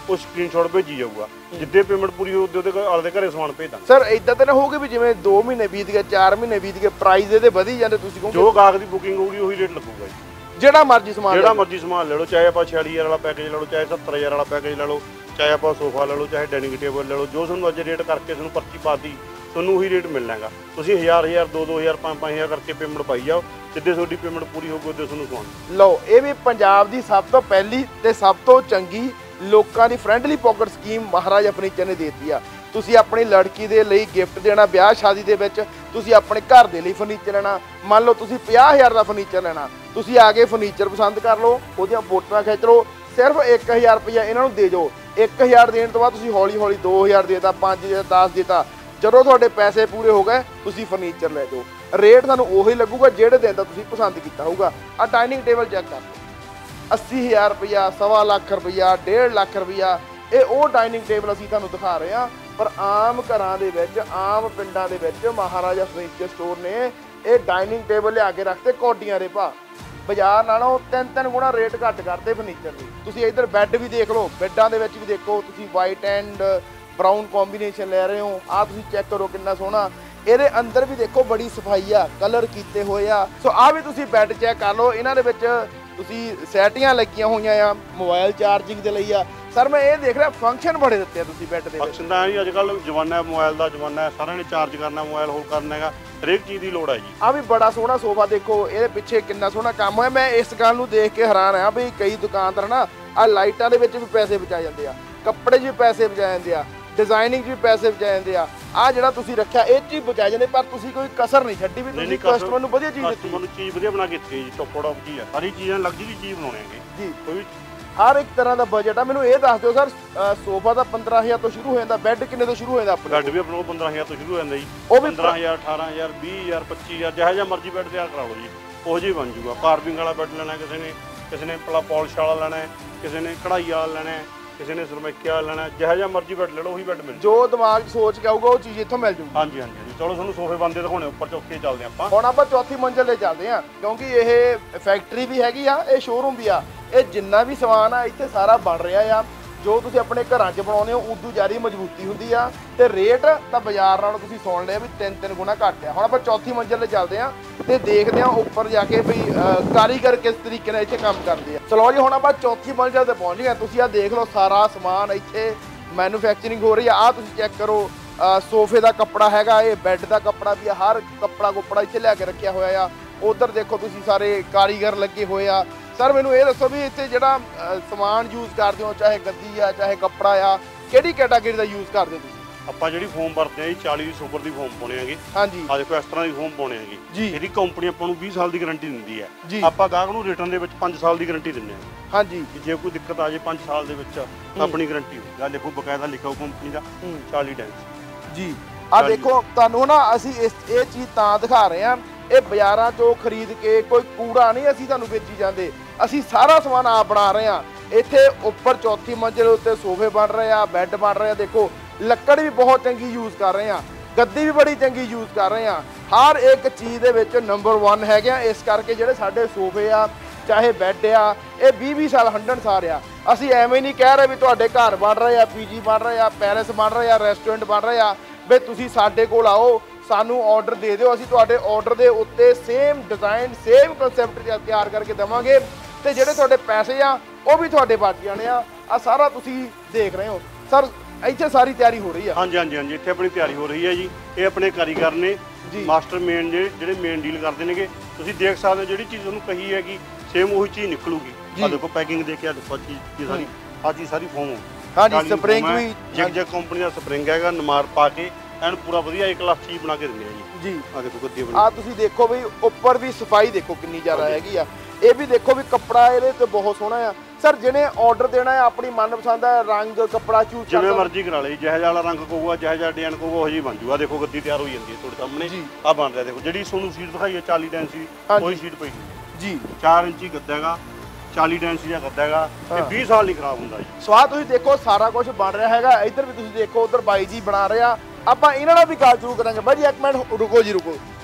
ਉਹ ਸਕਰੀਨਸ਼ਾਟ ਭੇਜੀ ਜਾਊਗਾ। ਜਿੱਦੇ ਪੇਮੈਂਟ ਪੂਰੀ ਹੋਊ ਉਹਦੇ ਆਲੇ ਦੇ ਘਰੇ ਸਮਾਨ ਭੇਜ ਦਾਂਗੇ। ਸਰ ਇਦਾਂ ਤਾਂ ਨਾ ਹੋਊਗਾ ਵੀ ਜਿਵੇਂ ਦੋ ਮਹੀਨੇ ਬੀਤ ਗਏ, ਚਾਰ ਮਹੀਨੇ ਬੀਤ ਗਏ, ਪ੍ਰਾਈਸ ਇਹਦੇ ਵਧੀ ਜਾਂਦੇ, ਤੁਸੀਂ ਕਹੋਗੇ ਜੋ ਗਾਹਕ ਦੀ ਬੁਕਿੰਗ ਹੋਊਗੀ ਉਹੀ ਰੇਟ ਲੱਗੂਗਾ ਜੀ। ਜਿਹੜਾ ਮਰਜ਼ੀ ਸਮਾਨ ਜਿਹੜਾ ਮਰਜ਼ੀ ਸਮਾਨ ਲੈ ਲਓ, ਚਾਹੇ ਆਪਾਂ ਛਿਆਲੀ ਹਜ਼ਾਰ ਵਾਲਾ ਪੈਕੇਜ ਲੈ ਲਓ, ਚਾਹੇ ਸੱਤਰ ਹਜ਼ਾਰ ਵਾਲਾ ਪੈਕੇਜ ਲੈ ਲਓ, ਚਾਹੇ ਆਪਾਂ ਸੋਫਾ ਲੈ ਲਓ, ਚਾਹੇ ਡਾਈਨਿੰਗ ਟੇਬਲ ਲੈ ਲਓ, ਜੋ ਤੁਹਾਨੂੰ ਅੱਜ ਰੇਟ ਕਰਕੇ ਤੁਹਾਨੂੰ ਪਰਚੀ ਪਾਤੀ ਤੁਹਾਨੂੰ ਉਹੀ ਰੇਟ ਮਿਲਣਾ ਹੈਗਾ। ਤੁਸੀਂ ਹਜ਼ਾਰ ਹਜ਼ਾਰ ਦੋ ਦੋ ਹਜ਼ਾਰ ਪੰਜ ਪੰਜ ਹਜ਼ਾਰ ਕਰਕੇ ਪੇਮੈਂਟ ਪਾਈ ਜਾਓ, ਜਿੱਦੇ ਤੁਹਾਡੀ ਪੇਮੈਂਟ ਪੂਰੀ ਹੋਊਗੀ ਉਹਦੇ ਤੁਹਾਨੂੰ ਸਮਾਨ ਲਓ। ਇਹ ਵੀ ਪੰਜਾਬ ਦੀ ਸਭ ਤੋਂ ਪਹਿਲੀ ਤੇ ਸਭ ਤੋਂ ਚੰਗੀ ਲੋਕਾਂ ਦੀ friendly pocket scheme Maharaja furniture ਨੇ ਦੇਤੀ ਆ। ਤੁਸੀਂ ਆਪਣੀ ਲੜਕੀ ਦੇ ਲਈ ਗਿਫਟ ਦੇਣਾ, ਵਿਆਹ ਸ਼ਾਦੀ ਦੇ ਵਿੱਚ ਤੁਸੀਂ ਆਪਣੇ ਘਰ ਦੇ ਲਈ ਫਰਨੀਚਰ ਲੈਣਾ, ਮੰਨ ਲਓ ਤੁਸੀਂ ਪੰਜਾਹ ਹਜ਼ਾਰ ਦਾ ਫਰਨੀਚਰ ਲੈਣਾ, ਤੁਸੀਂ ਆ ਕੇ ਫਰਨੀਚਰ ਪਸੰਦ ਕਰ ਲਓ, ਉਹਦੀਆਂ ਫੋਟੋਆਂ ਖਿੱਚ ਲਓ, ਸਿਰਫ ਇੱਕ ਹਜ਼ਾਰ ਰੁਪਈਆ ਇਹਨਾਂ ਨੂੰ ਦੇ ਦਿਓ। ਇੱਕ ਹਜ਼ਾਰ ਦੇਣ ਤੋਂ ਬਾਅਦ ਤੁਸੀਂ ਹੌਲੀ ਹੌਲੀ ਦੋ ਹਜ਼ਾਰ ਦੇਤਾ, ਪੰਜ ਹਜ਼ਾਰ, ਦਸ ਦੇਤਾ, ਜਦੋਂ ਤੁਹਾਡੇ ਪੈਸੇ ਪੂਰੇ ਹੋ ਗਏ ਤੁਸੀਂ ਫਰਨੀਚਰ ਲੈ ਜਾਓ। ਰੇਟ ਤੁਹਾਨੂੰ ਉਹੀ ਲੱਗੂਗਾ ਜਿਹੜੇ ਦਿਨ ਦਾ ਤੁਸੀਂ ਪਸੰਦ ਕੀਤਾ ਹੋਊਗਾ। ਆ ਡਾਈਨਿੰਗ ਟੇਬਲ ਚੈੱਕ ਕਰ ਲਓ, ਅੱਸੀ ਹਜ਼ਾਰ ਰੁਪਈਆ, ਸਵਾ ਲੱਖ ਰੁਪਈਆ, ਡੇਢ ਲੱਖ ਰੁਪਈਆ, ਇਹ ਉਹ ਡਾਈਨਿੰਗ ਟੇਬਲ ਅਸੀਂ ਤੁਹਾਨੂੰ ਦਿਖਾ ਰਹੇ ਹਾਂ। ਪਰ ਆਮ ਘਰਾਂ ਦੇ ਵਿੱਚ, ਆਮ ਪਿੰਡਾਂ ਦੇ ਵਿੱਚ ਮਹਾਰਾਜਾ ਫਰਨੀਚਰ ਸਟੋਰ ਨੇ ਇਹ ਡਾਈਨਿੰਗ ਟੇਬਲ ਲਿਆ ਕੇ ਰੱਖਤੇ ਕੌਡੀਆਂ ਦੇ ਭਾਅ। ਬਾਜ਼ਾਰ ਨਾਲੋਂ ਤਿੰਨ ਤਿੰਨ ਗੁਣਾ ਰੇਟ ਘੱਟ ਕਰਦੇ ਫਰਨੀਚਰ ਦੇ। ਤੁਸੀਂ ਇੱਧਰ ਬੈੱਡ ਵੀ ਦੇਖ ਲਓ, ਬੈੱਡਾਂ ਦੇ ਵਿੱਚ ਵੀ ਦੇਖੋ, ਤੁਸੀਂ ਵਾਈਟ ਐਂਡ ਬਰਾਊਨ ਕੰਬੀਨੇਸ਼ਨ ਲੈ ਰਹੇ ਹੋ। ਆਹ ਤੁਸੀਂ ਚੈੱਕ ਕਰੋ ਕਿੰਨਾ ਸੋਹਣਾ, ਇਹਦੇ ਅੰਦਰ ਵੀ ਦੇਖੋ ਬੜੀ ਸਫਾਈ ਆ, ਕਲਰ ਕੀਤੇ ਹੋਏ ਆ। ਸੋ ਆਹ ਵੀ ਤੁਸੀਂ ਬੈੱਡ ਚੈੱਕ ਕਰ ਲਓ, ਇਹਨਾਂ ਦੇ ਵਿੱਚ ਤੁਸੀਂ ਸੈਟੀਆਂ ਲੱਗੀਆਂ ਹੋਈਆਂ ਆ, ਮੋਬਾਈਲ ਚਾਰਜਿੰਗ ਦੇ ਲਈ ਆ। ਸਰ ਮੈਂ ਇਹ ਦੇਖ ਰਿਹਾ ਫੰਕਸ਼ਨ ਬੜੇ ਦਿੱਤੇ ਆ ਤੁਸੀਂ ਬੈੱਡ ਦੇ ਵਿੱਚ। ਫੰਕਸ਼ਨ ਦਾ ਜੀ ਅੱਜ ਕੱਲ੍ਹ ਜ਼ਮਾਨਾ ਮੋਬਾਈਲ ਦਾ ਜ਼ਮਾਨਾ ਹੈ, ਸਾਰਿਆਂ ਨੇ ਚਾਰਜ ਕਰਨਾ, ਮੋਬਾਈਲ ਹੋਲਡ ਕਰਨਾ ਹੈਗਾ, ਹਰੇਕ ਚੀਜ਼ ਦੀ ਲੋੜ ਹੈ ਜੀ। ਆ ਵੀ ਬੜਾ ਸੋਹਣਾ ਸੋਫਾ ਦੇਖੋ, ਇਹਦੇ ਪਿੱਛੇ ਕਿੰਨਾ ਸੋਹਣਾ ਕੰਮ ਹੋਇਆ। ਮੈਂ ਇਸ ਗੱਲ ਨੂੰ ਦੇਖ ਕੇ ਹੈਰਾਨ ਆ ਵੀ ਕਈ ਦੁਕਾਨਦਾਰ ਨਾ ਆ ਲਾਈਟਾਂ ਦੇ ਵਿੱਚ ਵੀ ਪੈਸੇ ਬਚਾ ਜਾਂਦੇ ਆ, ਕੱਪੜੇ 'ਚ ਵੀ ਪੈਸੇ ਬਚਾ ਜਾਂਦੇ ਆ, ਡਿਜ਼ਾਈਨਿੰਗ 'ਚ ਵੀ ਪੈਸੇ ਬਚਾ ਜਾਂਦੇ ਆ। ਆ ਜਿਹੜਾ ਤੁਸੀਂ ਰੱਖਿਆ ਇਹ 'ਚ ਵੀ ਬਚਾ ਜਾਂਦੇ, ਪਰ ਤੁਸੀਂ ਕੋਈ ਕਸਰ ਨਹੀਂ ਛੱਡੀ ਵੀ ਤੁਸੀਂ ਕਸਟਮਰ ਨੂੰ ਵਧੀਆ ਚੀਜ਼ ਦਿੱਤੀ। ਕਸਟਮਰ ਨੂੰ ਚੀਜ਼ ਵਧੀਆ ਬਣਾ ਕੇ ਦਿੱਤੀ ਜੀ, ਟੌਪ ਟੌਪ ਚੀਜ਼ ਆ, ਸਾਰੀ ਚੀਜ਼ਾਂ ਲਗਜ਼ਰੀ ਚੀਜ਼ ਬਣਾਉਣੇ ਹੈਗੇ ਜੀ। ਕੋਈ ਹਰ ਇੱਕ ਤਰ੍ਹਾਂ ਦਾ ਬਜਟ ਆ। ਮੈਨੂੰ ਇਹ ਦੱਸ ਦਿਓ ਸਰ, ਸੋਫਾ ਦਾ ਪੰਦਰਾਂ ਹਜ਼ਾਰ ਤੋਂ ਸ਼ੁਰੂ ਹੋ ਜਾਂਦਾ, ਬੈੱਡ ਕਿੰਨੇ ਤੋਂ ਸ਼ੁਰੂ ਹੋ ਜਾਂਦਾ ਆਪਣੇ? ਬੈੱਡ ਵੀ ਆਪਣੇ ਕੋਲ ਪੰਦਰਾਂ ਹਜ਼ਾਰ ਤੋਂ ਸ਼ੁਰੂ ਹੋ ਜਾਂਦਾ ਜੀ। ਉਹ ਵੀ ਪੰਦਰਾਂ ਹਜ਼ਾਰ, ਅਠਾਰਾਂ ਹਜ਼ਾਰ, ਵੀਹ ਹਜ਼ਾਰ, ਪੱਚੀ ਹਜ਼ਾਰ, ਜਿਹੋ ਜਿਹਾ ਮਰਜ਼ੀ ਬੈੱਡ ਤਿਆਰ ਕਰਾ ਲਓ ਜੀ, ਉਹੋ ਜਿਹਾ ਹੀ ਬਣ ਜੂਗਾ। ਕਾਰਵਿੰਗ ਵਾਲਾ ਬੈੱਡ ਲੈਣਾ ਕਿਸੇ ਨੇ, ਕਿਸੇ ਨੇ ਪਲਾ ਪੋਲਿਸ਼ ਵਾਲਾ ਲੈਣਾ ਹੈ, ਕਿਸੇ ਨੇ ਕਢਾਈ ਵਾਲਾ ਲੈਣਾ ਹੈ, ਕਿਸੇ ਨੇ ਸਰਮੈਕੇ ਵਾਲਾ ਲੈਣਾ, ਜਿਹੋ ਜਿਹਾ ਮਰਜ਼ੀ ਬੈੱਡ ਲੈ ਲਓ ਉਹੀ ਬੈੱਡ ਮਿਲ ਜੋ ਦਿਮਾਗ 'ਚ ਸੋਚ ਕੇ ਆਊਗਾ ਉਹ ਚੀਜ਼ ਇੱਥੋਂ ਮਿਲ ਜੂਗੀ। ਹਾਂਜੀ ਹਾਂਜੀ ਹਾਂਜੀ। ਚਲੋ ਤੁਹਾਨੂੰ ਸੋਫੇ ਬਣਦੇ ਦਿਖਾਉਣੇ, ਉੱਪਰ ਚੌਥੇ ਚੱਲਦੇ ਆਪਾਂ। ਹੁਣ ਆਪਾਂ ਚੌਥੀ ਮੰਜ਼ਿਲ 'ਤੇ ਚੱਲਦੇ ਹਾਂ, ਕਿਉਂਕਿ ਇਹ ਫੈਕਟਰੀ ਵੀ ਹੈਗੀ ਆ, ਇਹ ਸ਼ੋਰੂਮ ਵੀ ਆ। ਇਹ ਜਿੰਨਾ ਵੀ ਸਮਾਨ ਆ ਇੱਥੇ ਸਾਰਾ ਬਣ ਰਿਹਾ ਆ। ਜੋ ਤੁਸੀਂ ਆਪਣੇ ਘਰਾਂ 'ਚ ਬਣਾਉਂਦੇ ਹੋ ਉਦੋਂ ਜ਼ਿਆਦਾ ਮਜ਼ਬੂਤੀ ਹੁੰਦੀ ਆ, ਤੇ ਰੇਟ ਤਾਂ ਬਾਜ਼ਾਰ ਨਾਲੋਂ ਤੁਸੀਂ ਸੁਣ ਲਿਆ ਵੀ ਤਿੰਨ ਤਿੰਨ ਗੁਣਾ ਘੱਟ ਆ। ਹੁਣ ਆਪਾਂ ਚੌਥੀ ਮੰਜ਼ਿਲ 'ਤੇ ਚੱਲਦੇ ਹਾਂ ਤੇ ਦੇਖਦੇ ਹਾਂ ਉੱਪਰ ਜਾ ਕੇ ਵੀ ਕਾਰੀਗਰ ਕਿਸ ਤਰੀਕੇ ਨਾਲ ਇੱਥੇ ਕੰਮ ਕਰਦੇ ਆ। ਚਲੋ ਜੀ ਹੁਣ ਆਪਾਂ ਚੌਥੀ ਮੰਜ਼ਿਲ 'ਤੇ ਪਹੁੰਚ ਗਏ। ਤੁਸੀਂ ਆ ਦੇਖ ਲਓ ਸਾਰਾ ਸਮਾਨ ਇੱਥੇ ਮੈਨੂਫੈਕਚਰਿੰਗ ਹੋ ਰਹੀ ਆ। ਆ ਤੁਸੀਂ ਚੈੱਕ ਕਰੋ, ਸੋਫੇ ਦਾ ਕੱਪੜਾ ਹੈਗਾ, ਇਹ ਬੈੱਡ ਦਾ ਕੱਪੜਾ ਵੀ ਆ, ਹਰ ਕੱਪੜਾ ਕੁੱਪੜਾ ਇੱਥੇ ਲਿਆ ਕੇ ਰੱਖਿਆ ਹੋਇਆ ਆ। ਉਧਰ ਦੇਖੋ ਤੁਸੀਂ ਸਾਰੇ ਕਾਰੀਗਰ ਲੱਗੇ ਹੋਏ ਆ। ਸਰ ਮੈਨੂੰ ਇਹ ਦੱਸੋ ਵੀ ਇੱਥੇ ਜਿਹੜਾ ਸਮਾਨ ਯੂਜ਼ ਕਰਦੇ ਹੋ, ਚਾਹੇ ਗੱਦੀ ਆ ਚਾਹੇ ਕੱਪੜਾ ਆ, ਕਿਹੜੀ ਕੈਟਾਗਰੀ ਦਾ ਯੂਜ਼ ਕਰਦੇ ਹੋ ਤੁਸੀਂ? ਆਪਾਂ ਜਿਹੜੀ ਫੋਮ ਵਰਤਦੇ ਆ ਜੀ ਚਾਲੀ ਦੀ ਸੁਪਰ ਦੀ ਫੋਮ ਪਾਉਣੇ ਹੈਗੇ। ਹਾਂਜੀ ਆ ਦੇਖੋ ਇਸ ਤਰ੍ਹਾਂ ਦੀ ਫੋਮ ਪਾਉਣੇ ਹੈਗੇ ਜੀ। ਇਹਦੀ ਕੰਪਨੀ ਆਪਾਂ ਨੂੰ ਵੀਹ ਸਾਲ ਦੀ ਗਾਰੰਟੀ ਦਿੰਦੀ ਹੈ ਜੀ। ਆਪਾਂ ਗਾਹਕ ਨੂੰ ਰਿਟਰਨ ਦੇ ਵਿੱਚ ਪੰਜ ਸਾਲ ਦੀ ਗਾਰੰਟੀ ਦਿੰਦੇ ਹਾਂ। ਹਾਂਜੀ ਜੇ ਕੋਈ ਦਿੱਕਤ ਆ ਜੇ ਪੰਜ ਸਾਲ ਦੇ ਵਿੱਚ ਤਾਂ ਆਪਣੀ ਗਾਰੰਟੀ ਹੋਊਗੀ। ਆ ਦੇਖੋ ਬਕਾਇਦਾ ਲਿਖਿਆ ਹੋ ਕੰਪਨੀ ਦਾ ਚਾਲੀ ਡੈਂਸ ਜੀ। ਆ ਦੇਖੋ ਤੁਹਾਨੂੰ ਨਾ ਅਸੀਂ ਇਸ ਇਹ ਚੀਜ਼ ਤਾਂ ਦਿਖਾ ਰਹੇ ਹਾਂ, ਇਹ ਬਾਜ਼ਾਰਾਂ 'ਚੋਂ ਖਰੀਦ ਕੇ ਕੋਈ ਕੂੜਾ ਨਹੀਂ ਅਸੀਂ ਤੁਹਾਨੂੰ ਵੇਚੀ ਜਾਂਦੇ, ਅਸੀਂ ਸਾਰਾ ਸਮਾਨ ਆਪ ਬਣਾ ਰਹੇ ਹਾਂ। ਇੱਥੇ ਉੱਪਰ ਚੌਥੀ ਮੰਜ਼ਿਲ ਉੱਤੇ ਸੋਫੇ ਬਣ ਰਹੇ ਆ, ਬੈੱਡ ਬਣ ਰਹੇ ਆ। ਦੇਖੋ ਲੱਕੜ ਵੀ ਬਹੁਤ ਚੰਗੀ ਯੂਜ਼ ਕਰ ਰਹੇ ਆ, ਗੱਦੀ ਵੀ ਬੜੀ ਚੰਗੀ ਯੂਜ਼ ਕਰ ਰਹੇ ਆ। ਹਰ ਇੱਕ ਚੀਜ਼ ਦੇ ਵਿੱਚ ਨੰਬਰ ਵਨ ਹੈਗੇ ਆ। ਇਸ ਕਰਕੇ ਜਿਹੜੇ ਸਾਡੇ ਸੋਫੇ ਆ ਚਾਹੇ ਬੈੱਡ ਆ, ਇਹ ਵੀਹ ਵੀਹ ਸਾਲ ਹੰਢਣਸਾਰ ਆ। ਅਸੀਂ ਐਵੇਂ ਨਹੀਂ ਕਹਿ ਰਹੇ ਵੀ ਤੁਹਾਡੇ ਘਰ ਬਣ ਰਹੇ ਆ, ਪੀਜੀ ਬਣ ਰਹੇ ਆ, ਪੈਲਸ ਬਣ ਰਹੇ ਆ, ਰੈਸਟੋਰੈਂਟ ਬਣ ਰਹੇ ਆ, ਵੀ ਤੁਸੀਂ ਸਾਡੇ ਕੋਲ ਆਓ, ਸਾਨੂੰ ਆਰਡਰ ਦੇ ਦਿਓ, ਅਸੀਂ ਤੁਹਾਡੇ ਆਰਡਰ ਦੇ ਉੱਤੇ ਸੇਮ ਡਿਜ਼ਾਈਨ ਸੇਮ ਕਨਸੈਪਟ ਤਿਆਰ ਕਰਕੇ ਦੇਵਾਂਗੇ, ਤੇ ਜਿਹੜੇ ਤੁਹਾਡੇ ਪੈਸੇ ਆ ਉਹ ਵੀ ਤੁਹਾਡੇ ਬਚ ਜਾਣੇ ਆ। ਆ ਸਾਰਾ ਤੁਸੀਂ ਦੇਖ ਰਹੇ ਹੋ ਸਰ, ਇੱਥੇ ਸਾਰੀ ਤਿਆਰੀ ਹੋ ਰਹੀ ਆ। ਹਾਂਜੀ ਹਾਂਜੀ ਹਾਂਜੀ ਇੱਥੇ ਆਪਣੀ ਤਿਆਰੀ ਹੋ ਰਹੀ ਹੈ ਜੀ। ਇਹ ਆਪਣੇ ਕਾਰੀਗਰ ਨੇ ਜੀ, ਮਾਸਟਰ ਮਾਸਟਰ ਮੇਨ ਜਿਹੜੇ ਮੇਨ ਡੀਲ ਕਰਦੇ ਨੇਗੇ। ਤੁਸੀਂ ਦੇਖ ਸਕਦੇ ਹੋ ਜਿਹੜੀ ਚੀਜ਼ ਤੁਹਾਨੂੰ ਕਹੀ ਹੈਗੀ ਸੇਮ ਉਹੀ ਚੀਜ਼ ਨਿਕਲੂਗੀ। ਆ ਦੇਖੋ ਪੈਕਿੰਗ ਦੇਖਿਆ, ਦੇਖੋ ਚੀਜ਼ ਇਹ ਸਾਰੀ ਆ ਚੀਜ਼ ਸਾਰੀ ਫੋਮ ਹਾਂਜੀ ਸਪਰਿੰਗ ਵੀ ਜਿਗ ਜਿਗ ਕੰਪਨੀ ਦਾ ਸਪਰਿੰਗ ਹੈਗਾ, ਨਮਾਰ ਪਾ ਕੇ ਐਨ ਪੂਰਾ ਵਧੀਆ ਇੱਕ ਕਲਾਸ ਚੀਜ਼ ਬਣਾ ਕੇ ਦਿੰਦੇ ਆ ਜੀ। ਜੀ ਆ ਦੇਖੋ ਗੱਦੀ ਬਣੀ, ਆ ਤੁਸੀਂ ਦੇਖੋ ਵੀ ਉੱਪਰ ਵੀ ਸਫਾਈ ਦੇਖੋ ਕਿੰਨੀ ਜ਼ਿਆਦਾ ਹੈਗੀ ਆ। ਇਹ ਵੀ ਦੇਖੋ ਵੀ ਕੱਪੜਾ ਇਹਦੇ ਤੇ ਬਹੁਤ ਸੋਹਣਾ ਆ। ਸਰ ਜਿਹਨੇ ਆਰਡਰ ਦੇਣਾ ਹੈ ਆਪਣੀ ਮਨਪਸੰਦ ਦਾ ਰੰਗ ਕੱਪੜਾ ਚੂਜ਼ ਜਿਵੇਂ ਮਰਜ਼ੀ ਕਰਾ ਲਈ, ਜਿਹੋ ਜਿਹਾ ਵਾਲਾ ਰੰਗ ਕਹੂਗਾ, ਜਿਹੋ ਜਿਹਾ ਡਿਜ਼ਾਈਨ ਕਹੂਗਾ ਉਹ ਜਿਹੀ ਬਣ ਜੂਗਾ। ਦੇਖੋ ਗੱਦੀ ਤਿਆਰ ਹੋਈ ਜਾਂਦੀ ਹੈ ਤੁਹਾਡੇ ਸਾਹਮਣੇ, ਆ ਬਣ ਰਿਹਾ। ਦੇਖੋ ਜਿਹੜੀ ਤੁਹਾਨੂੰ ਸੀਟ ਦਿਖਾਈ ਹੈ ਚਾਲੀ ਡੈਂਸੀ, ਉਹੀ ਸੀਟ ਪਈ ਜੀ। ਚਾਰ ਇੰਚੀ ਗੱਦਾ ਹੈਗਾ, ਚਾਲੀ ਡੈਂਸੀ ਦਾ ਗੱਦਾ ਹੈਗਾ, ਇਹ ਵੀਹ ਸਾਲ ਨਹੀਂ ਖਰਾਬ ਹੁੰਦਾ ਜੀ। ਸਵਾਦ ਤੁਸੀਂ ਦੇਖੋ ਸਾਰਾ ਕੁਝ ਬਣ ਰਿਹਾ ਹੈਗਾ। ਇੱਧਰ ਵੀ ਤੁਸੀਂ ਦੇਖੋ, ਉਧਰ ਬਾਈ ਜੀ ਬਣਾ ਰਹੇ ਆ। ਆਪਾਂ ਇਹਨਾਂ ਨਾਲ ਵੀ ਗੱਲ ਜ਼ਰੂਰ ਕਰਾਂਗੇ। ਬਾਈ ਜੀ ਇੱਕ ਮਿੰਟ ਰੁਕੋ ਜੀ, ਰੁਕੋ।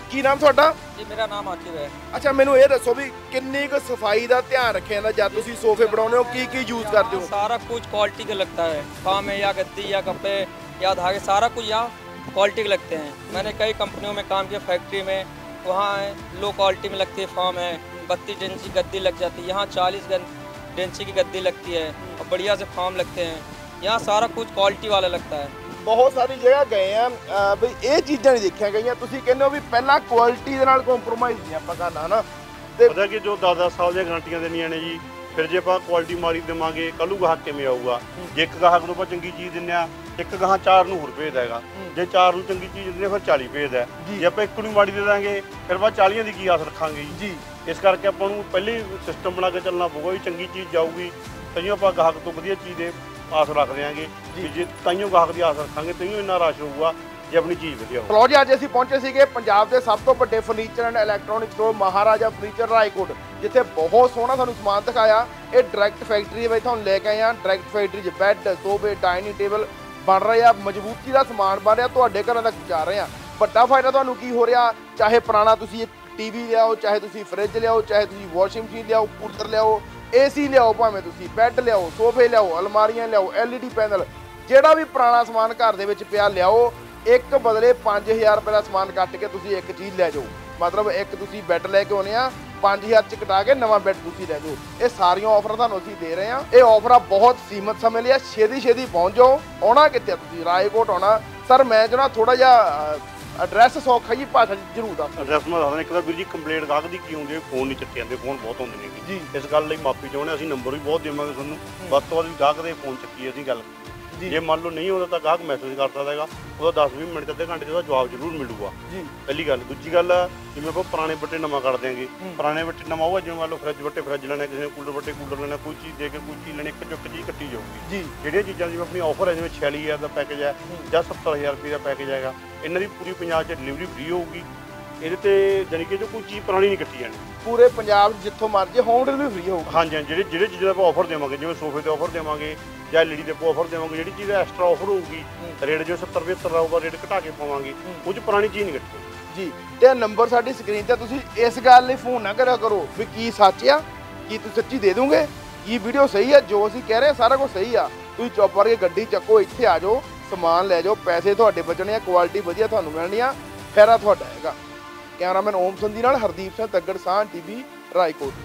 ਕੀ ਨਾਮ ਤੁਹਾਡਾ? जी मेरा नाम आकिब है। ਅੱਛਾ ਮੈਨੂੰ ਇਹ ਦੱਸੋ ਵੀ ਕਿੰਨੀ ਕੁ ਸਫਾਈ ਦਾ ਧਿਆਨ ਰੱਖਿਆ ਜਾਂਦਾ जब ਤੁਸੀਂ सोफे बनाने हो की की यूज करते हो? सारा कुछ क्वालिटी का लगता है, फार्म है या गद्दी या कपड़े या धागे, सारा कुछ यहाँ क्वालिटी के लगते हैं। मैंने कई कंपनियों में काम किया, फैक्ट्री में, वहाँ लो क्वालिटी में लगती है, फार्म है, बत्तीस इंच की गद्दी लग जाती है, यहाँ चालीस इंच की गद्दी लगती है और बढ़िया से फार्म लगते हैं। यहाँ सारा कुछ क्वालिटी वाला लगता है। ਬਹੁਤ ਸਾਰੀ ਜਗ੍ਹਾ ਗਏ ਆ ਅਹ ਬਈ ਇਹ ਚੀਜ਼ਾਂ ਨਹੀਂ ਦੇਖੀਆਂ ਗਈਆਂ। ਤੁਸੀਂ ਕਹਿੰਦੇ ਹੋ ਵੀ ਪਹਿਲਾਂ ਕੁਆਲਿਟੀ ਦੇ ਨਾਲ ਕੰਪਰੋਮਾਈਜ਼ ਨਹੀਂ ਆਪਾਂ ਕਰਨਾ ਹਨਾ ਤੇ ਪਤਾ ਕਿ ਜੋ ਦਸ ਦਸ ਸਾਲ ਦੀਆਂ ਗਾਰੰਟੀਆਂ ਦੇਣੀਆਂ ਨੇ ਜੀ, ਫਿਰ ਜੇ ਆਪਾਂ ਕੁਆਲਿਟੀ ਮਾਰੀ ਦੇਵਾਂਗੇ ਕੱਲੂ ਗਾਹਕ ਕਿਵੇਂ ਆਊਗਾ? ਜੇ ਇੱਕ ਗਾਹਕ ਨੂੰ ਆਪਾਂ ਚੰਗੀ ਚੀਜ਼ ਦਿੰਦੇ ਆ, ਇੱਕ ਗਾਹਾਂ ਚਾਰ ਨੂੰ ਹੋਰ ਭੇਜਦਾ ਹੈਗਾ। ਜੇ ਚਾਰ ਨੂੰ ਚੰਗੀ ਚੀਜ਼ ਦਿੰਦੇ ਫਿਰ ਚਾਲੀ ਭੇਜਦਾ। ਜੇ ਆਪਾਂ ਇੱਕ ਨੂੰ ਮਾੜੀ ਦੇ ਦਾਂਗੇ ਫਿਰ ਆਪਾਂ ਚਾਲੀਆਂ ਦੀ ਕੀ ਆਸ ਰੱਖਾਂਗੇ ਜੀ? ਇਸ ਕਰਕੇ ਆਪਾਂ ਨੂੰ ਪਹਿਲੇ ਸਿਸਟਮ ਬਣਾ ਕੇ ਚੱਲਣਾ ਪਊਗਾ ਵੀ ਚੰਗੀ ਚੀਜ਼ ਜਾਊਗੀ ਤਾਂ ਆਪਾਂ ਗਾਹਕ ਤੋਂ ਵਧੀਆ ਚੀਜ਼ ਦੇ ਆਸ ਰੱਖ ਦਿਆਂਗੇ। ਵੀ ਜੇ ਤਾਈਓ ਗਾਹਕ ਦੀ ਆਸ ਰੱਖਾਂਗੇ ਤਾਈਓ ਇੰਨਾ ਰਸ਼ ਹੋਊਗਾ ਜੇ ਆਪਣੀ ਚੀਜ਼ ਵਧੀਆ ਹੋਊ। ਲਓ ਜੀ ਅੱਜ ਅਸੀਂ ਪਹੁੰਚੇ ਸੀਗੇ ਪੰਜਾਬ ਦੇ ਸਭ ਤੋਂ ਵੱਡੇ furniture and electronic store Maharaja furniture Raikot, ਜਿੱਥੇ ਬਹੁਤ ਸੋਹਣਾ ਤੁਹਾਨੂੰ ਸਮਾਨ ਦਿਖਾਇਆ। ਇਹ ਡਾਇਰੈਕਟ ਫੈਕਟਰੀ ਦੇ ਵਿੱਚ ਤੁਹਾਨੂੰ ਲੈ ਕੇ ਆਏ ਆ। ਡਾਇਰੈਕਟ ਫੈਕਟਰੀ 'ਚ ਬੈੱਡ, ਸੋਫੇ, ਡਾਈਨਿੰਗ ਟੇਬਲ ਬਣ ਰਹੇ ਆ, ਮਜ਼ਬੂਤੀ ਦਾ ਸਮਾਨ ਬਣ ਰਿਹਾ, ਤੁਹਾਡੇ ਘਰਾਂ ਤੱਕ ਜਾ ਰਹੇ ਆ। ਵੱਡਾ ਫਾਇਦਾ ਤੁਹਾਨੂੰ ਕੀ ਹੋ ਰਿਹਾ? ਚਾਹੇ ਪੁਰਾਣਾ ਤੁਸੀਂ ਟੀਵੀ ਲਿਆਓ, ਚਾਹੇ ਤੁਸੀਂ ਫਰਿੱਜ ਲਿਆਓ, ਚਾਹੇ ਤੁਸੀਂ ਵਾਸ਼ਿੰਗ ਮਸ਼ੀਨ ਲਿਆਓ, ਕੂਲਰ ਲਿਆਓ, ਏਸੀ ਲਿਆਓ, ਭਾਵੇਂ ਤੁਸੀਂ ਬੈੱਡ ਲਿਆਓ, ਸੋਫੇ ਲਿਆਓ, ਅਲਮਾਰੀਆਂ ਲਿਆਓ, ਐਲਈਡੀ ਪੈਨਲ, ਜਿਹੜਾ ਵੀ ਪੁਰਾਣਾ ਸਮਾਨ ਘਰ ਦੇ ਵਿੱਚ ਪਿਆ ਲਿਆਓ। ਇੱਕ ਬਦਲੇ ਪੰਜ ਹਜ਼ਾਰ ਰੁਪਏ ਦਾ ਸਮਾਨ ਕੱਟ ਕੇ ਤੁਸੀਂ ਇੱਕ ਚੀਜ਼ ਲੈ ਜਾਓ। ਮਤਲਬ ਇੱਕ ਤੁਸੀਂ ਬੈੱਡ ਲੈ ਕੇ ਆਉਣੇ ਆ, ਪੰਜ ਹਜ਼ਾਰ ਚ ਕਟਾ ਕੇ ਨਵਾਂ ਬੈੱਡ ਤੁਸੀਂ ਲੈ ਜਾਓ। ਇਹ ਸਾਰੀਆਂ ਆਫਰਾਂ ਤੁਹਾਨੂੰ ਅਸੀਂ ਦੇ ਰਹੇ ਹਾਂ। ਇਹ ਆਫਰਾਂ ਬਹੁਤ ਸੀਮਤ ਸਮੇਂ ਲਈ ਆ, ਛੇਤੀ ਛੇਤੀ ਪਹੁੰਚ ਜਾਓ। ਆਉਣਾ ਕਿੱਥੇ? ਤੁਸੀਂ ਰਾਏਕੋਟ ਆਉਣਾ। ਸਰ ਮੈਂ ਜੋ ਨਾ ਥੋੜਾ ਜਿਹਾ ਐਡਰੈਸ ਸੌਖਾ ਜੀ ਭਾਸ਼ਾ ਜ਼ਰੂਰ ਦੱਸ। ਐਡਰੈਸ ਮੈਂ ਦੱਸਦਾ। ਇੱਕ ਤਾਂ ਵੀਰ ਜੀ ਕੰਪਲੇਂਟ ਗਾਹਕ ਦੀ ਕੀ ਹੁੰਦੀ ਹੈ, ਫੋਨ ਨਹੀਂ ਚੱਕੇ ਜਾਂਦੇ, ਫੋਨ ਬਹੁਤ ਹੁੰਦੇ ਨੇ ਜੀ। ਇਸ ਗੱਲ ਲਈ ਮਾਫੀ ਚਾਹੁੰਦੇ। ਅਸੀਂ ਨੰਬਰ ਵੀ ਬਹੁਤ ਦੇਵਾਂਗੇ ਤੁਹਾਨੂੰ, ਵੱਧ ਤੋਂ ਵੱਧ ਵੀ ਗਾਹਕ ਦੇ ਫੋਨ ਚੱਕੀ ਅਸੀਂ ਗੱਲ। ਜੇ ਮੰਨ ਲਓ ਨਹੀਂ ਹੁੰਦਾ ਤਾਂ ਗਾਹਕ ਮੈਸੇਜ ਕਰ ਸਕਦਾ ਹੈਗਾ, ਉਹਦਾ ਦਸ ਵੀਹ ਮਿੰਟ ਅੱਧੇ ਘੰਟੇ ਦਾ ਜਵਾਬ ਜ਼ਰੂਰ ਮਿਲੂਗਾ ਜੀ। ਪਹਿਲੀ ਗੱਲ। ਦੂਜੀ ਗੱਲ ਜਿਵੇਂ ਆਪਾਂ ਪੁਰਾਣੇ ਬੱਟੇ ਨਵਾਂ ਕਰ ਦਿਆਂਗੇ, ਪੁਰਾਣੇ ਬੱਟੇ ਨਵਾਂ ਹੋਊਗਾ। ਜਿਵੇਂ ਮੰਨ ਲਓ ਫਰਿੱਜ ਬੱਟੇ ਫਰਿੱਜ ਲੈਣਾ, ਕਿਸੇ ਨੇ ਕੂਲਰ ਬੱਟੇ ਕੂਲਰ ਲੈਣਾ, ਕੋਈ ਚੀਜ਼ ਦੇ ਕੇ ਕੋਈ ਚੀਜ਼ ਲੈਣੀ, ਇੱਕ ਚੁੱਕ ਚੀਜ਼ ਕੱਟੀ ਜਾਊਗੀ ਜੀ। ਜਿਹੜੀਆਂ ਚੀਜ਼ਾਂ ਜਿਵੇਂ ਆਪਣੀ ਆਫਰ ਹੈ, ਜਿਵੇਂ ਛਿਆਲੀ ਹਜ਼ਾਰ ਦਾ ਪੈਕੇਜ ਹੈ ਜਾਂ ਸੱਤਰ ਹਜ਼ਾਰ ਰੁਪਏ ਦਾ ਪੈਕੇਜ ਹੈਗਾ, ਇਹਨਾਂ ਦੀ ਪੂਰੀ ਪੰਜਾਬ 'ਚ ਡਿਲੀਵਰੀ ਫ੍ਰੀ ਹੋਊਗੀ। ਇਹਦੇ ਤੇ ਜਾਣੀ ਕਿ ਜੋ ਕੋਈ ਚੀਜ਼ ਪੁਰਾਣੀ ਨਹੀਂ ਕੱਟੀ ਜਾਣੀ, ਪੂਰੇ ਪੰਜਾਬ ਜਿੱਥੋਂ ਮਰਜ਼ੀ ਹੋਮ ਡਿਲੀਵਰੀ ਫ੍ਰੀ ਹੋਊਗੀ। ਹਾਂਜੀ ਹਾਂਜੀ। ਜਿਹੜੇ ਜਿਹੜੇ ਚੀਜ਼ਾਂ ਦਾ ਆਪਾਂ ਆਫਰ ਦੇਵਾਂਗੇ, ਜਿਵੇਂ ਸੋਫੇ ਤੇ ਆਫਰ ਦੇਵਾਂਗੇ ਜਾਂ ਐਲਈਡੀ ਦੇ ਆਫਰ ਦੇਵਾਂਗੇ, ਜਿਹੜੀ ਚੀਜ਼ ਐਕਸਟਰਾ ਆਫਰ ਹੋਊਗੀ, ਰੇਟ ਜੋ ਸੱਤਰ ਪਝੱਤਰ ਆਊਗਾ, ਰੇਟ ਘਟਾ ਕੇ ਪਾਵਾਂਗੇ, ਉਹ 'ਚ ਪੁਰਾਣੀ ਚੀਜ਼ ਨਹੀਂ ਕੱਟੀ ਜੀ। ਤੇ ਨੰਬਰ ਸਾਡੀ ਸਕਰੀਨ ਤੇ, ਤੁਸੀਂ ਇਸ ਗੱਲ ਲਈ ਫੋਨ ਨਾ ਕਰਿਆ ਕਰੋ ਵੀ ਕੀ ਸੱਚ ਆ, ਕੀ ਤੁਸੀਂ ਸੱਚੀ ਦੇ ਦੋਗੇ, ਕੀ ਵੀਡੀਓ ਸਹੀ ਆ, ਜੋ ਅਸੀਂ ਕਹਿ ਰਹੇ ਸਾਰਾ ਕੁਝ ਸਹੀ ਆ। ਤੁਸੀਂ ਚੁੱਪ ਕਰਕੇ ਗੱਡੀ ਚੱਕੋ, ਇੱਥੇ ਆ ਜਾਓ, ਸਮਾਨ ਲੈ ਜਾਓ, ਪੈਸੇ ਤੁਹਾਡੇ ਬਚਣੇ ਆ, ਕੁਆਲਿਟੀ ਵਧੀਆ ਤੁਹਾਨੂੰ ਮਿਲਣੀ ਆ, ਫਾਇਦਾ ਤੁਹਾਡਾ ਹੈਗਾ। ਕੈਮਰਾਮੈਨ ਓਮ ਸੰਧੀ ਨਾਲ ਹਰਦੀਪ ਸਿੰਘ ਤੱਗੜ, ਸਾਹ ਟੀਵੀ ਰਾਏਕੋਟ।